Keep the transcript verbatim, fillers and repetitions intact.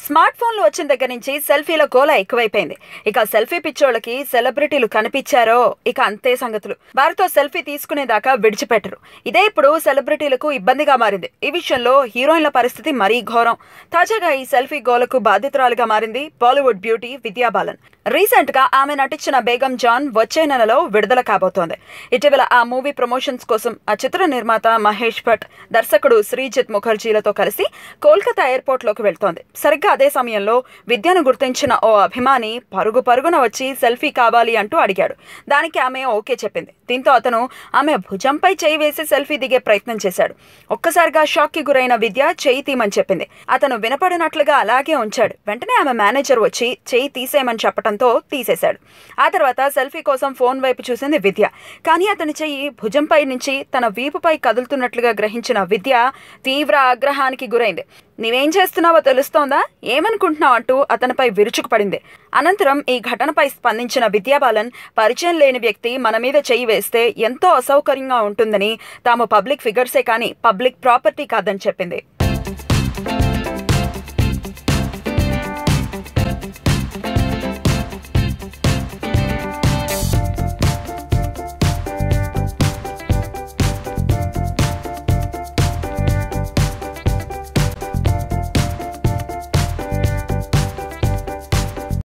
Smart ఫోన్లు వచ్చిన దగ్గర నుంచి సెల్ఫీల గోల ఎక్కువైపోయింది. ఇక సెల్ఫీ పిచ్చోళ్ళకి సెలబ్రిటీలు కనిపించారో ఇక అంతే సంగతులు. వారితో సెల్ఫీ తీసుకునేదాకా విడిచిపెట్టరు. ఇదే ఇప్పుడు సెలబ్రిటీలకు ఇబ్బందిగా మారింది. ఈ విషయంలో హీరోయిన్ల పరిస్థితి మరీ ఘోరం. తాజాగా ఈ సెల్ఫీ గోలకు బాధితురాలుగా మారింది Bollywood beauty Vidya Balan. Recent గా ఆమె నటించిన బేగం జాన్ వచ్చే నెలలో విడుదల కాబోతోంది. ఇటీవల ఆ మూవీ ప్రమోషన్స్ కోసం ఆ చిత్ర నిర్మాత మహేష్ భట్, దర్శకుడు శ్రీజిత్ ముఖర్జీలతో కలిసి కోల్కతా ఎయిర్పోర్ట్ లోకి వెళ్తోంది. సరిగ్గా అదే సమయంలో విద్యను గుర్తించిన ఓ అభిమాని పరుగు పరుగున వచ్చి సెల్ఫీ కావాలి అంటూ అడిగాడు. దానికి ఆమె ఓకే చెప్పింది. దీంతో అతను ఆమె భుజంపై చేయి వేసి సెల్ఫీ దిగే ప్రయత్నం చేశాడు. ఒక్కసారిగా షాక్ కి గురైన విద్య చేయి తీయమని చెప్పింది. అతను వినపడినట్లుగా అలాగే ఉంచాడు. వెంటనే ఆమె మేనేజర్ వచ్చి చేయి తీసేయమని చెప్పడంతో తీసేశాడు. ఆ తర్వాత సెల్ఫీ కోసం ఫోన్ వైపు చూసింది విద్య. కానీ అతని చెయ్యి భుజంపై నుంచి తన వీపుపై కదులుతున్నట్లుగా గ్రహించిన విద్య తీవ్ర ఆగ్రహానికి గురైంది. నీవేం చేస్తున్నావో తెలుస్తోందా, ఏమనుకుంటున్నావు అంటూ అతనిపై విరుచుకుపడింది. అనంతరం ఈ ఘటనపై స్పందించిన విద్యా బాలన్ పరిచయం లేని వ్యక్తి మన మీద చెయ్యి వేస్తే ఎంతో అసౌకర్యంగా ఉంటుందని, తాము పబ్లిక్ ఫిగర్సే కానీ పబ్లిక్ ప్రాపర్టీ కాదని చెప్పింది.